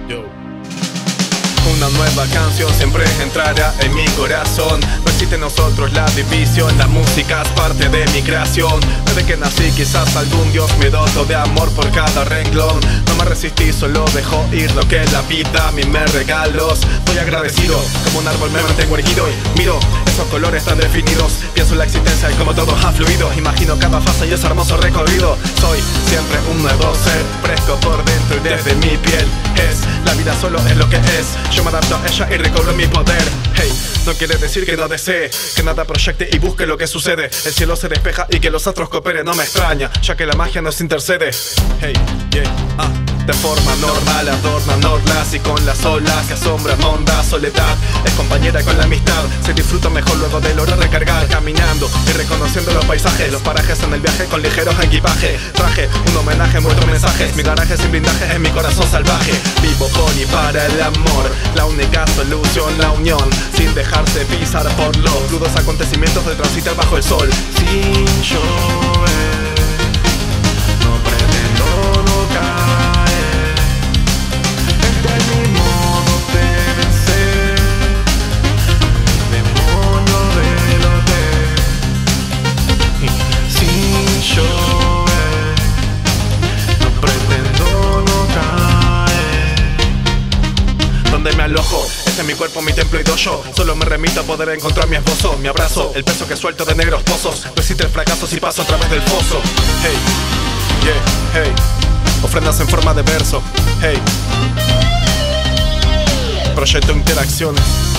Yo. Una nueva canción siempre entrará en mi corazón. No existe en nosotros la división, la música es parte de mi creación. Desde que nací quizás algún dios me dotó de amor por cada renglón. No me resistí, solo dejo ir lo que la vida a mí me regaló. Estoy agradecido, como un árbol me mantengo erguido y miro esos colores tan definidos. Pienso en la existencia y como todo ha fluido. Imagino cada fase y ese hermoso recorrido. Soy siempre un nuevo ser, fresco por dentro y desde mi piel. La vida solo es lo que es. Yo me adapto a ella y recobro mi poder. Hey, no quiere decir que no desee que nada proyecte y busque lo que sucede. El cielo se despeja y que los astros cooperen no me extraña, ya que la magia nos intercede. Hey, yeah, de forma normal adornan orlas y con las olas que asombran honda soledad. Es compañera con la amistad, se disfruta mejor luego de lograr recargar. Caminando y reconociendo los paisajes, los parajes en el viaje con ligeros equipaje. Traje un homenaje, muestro mensajes. Mi garaje sin blindaje es mi corazón salvaje. Vivo por y para el amor, la única solución, la unión, sin dejarse pisar por los rudos acontecimientos de transitar bajo el sol. Sin llover, no pretendo no caer. Este es mi modo de vencer, demonio del hotel. Sin llover, no pretendo no caer. Donde me alojo, este es mi cuerpo, mi templo y dojo. Solo me remito a poder encontrar mi esposo. Mi abrazo, el peso que suelto de negros pozos. Resiste el fracaso si paso a través del foso. Hey, yeah, hey. Ofrendas en forma de verso. Hey. Proyecto interacciones.